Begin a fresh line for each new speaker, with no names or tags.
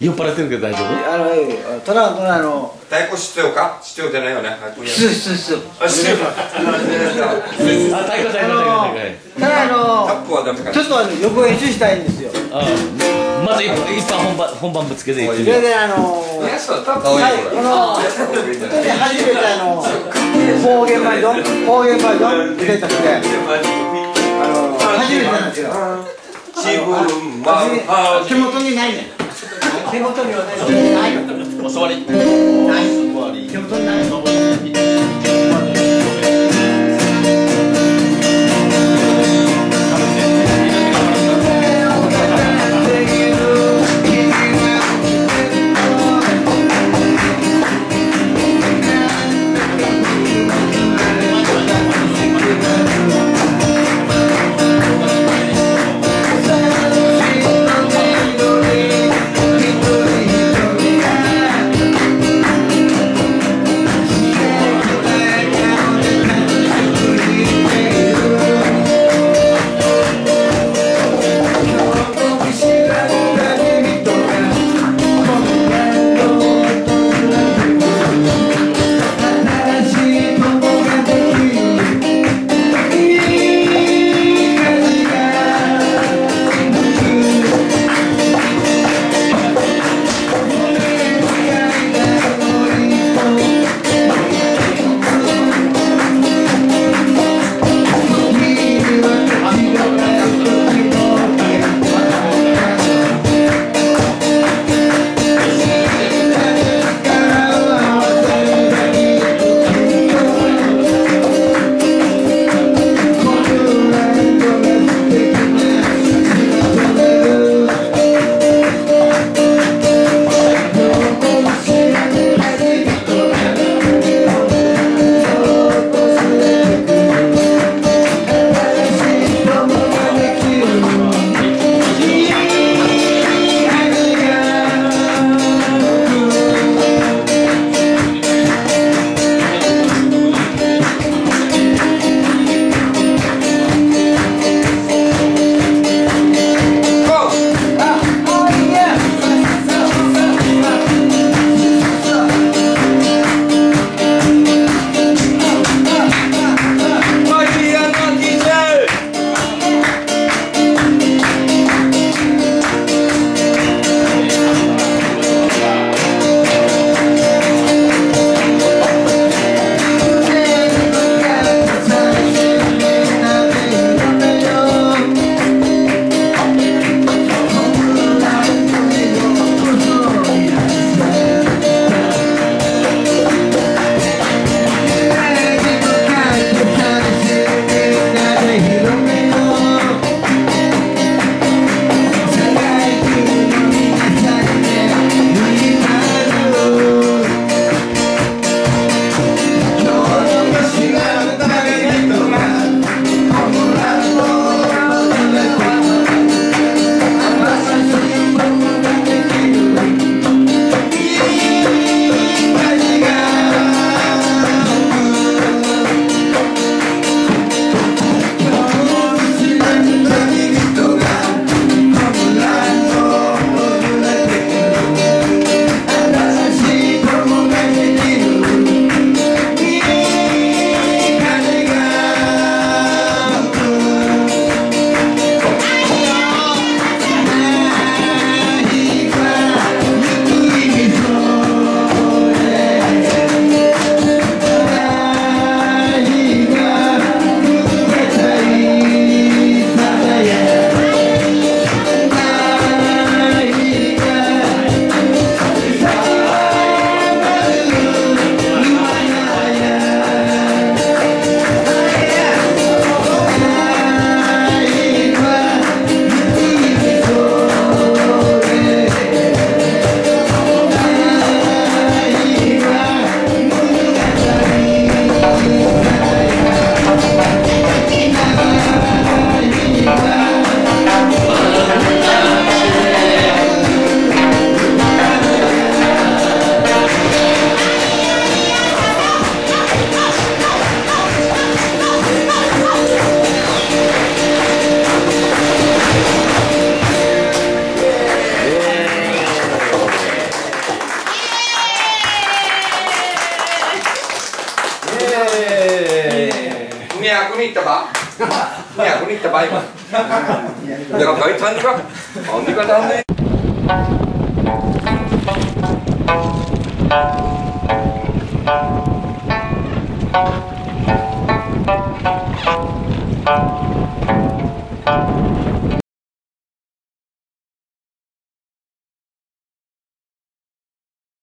酔っ払ってるけど大丈夫？
ただ
太鼓知ってよか？知ってよじゃないよね。
知ってる。
あ、知ってる。
あ、太鼓。
ただ
タップはダメかな。
ちょっと横演習したいんですよ。
まず一般本番ぶつけていってみ
それで
タップ
はい、この初めて方言バージョン入れたくて初めてなんですよ。手元にないね。手元にはないよ。
お座り。
ない。手元にない。
200に行ったば200に行ったば今내가 거의 타니까 언니가 탔네
Thank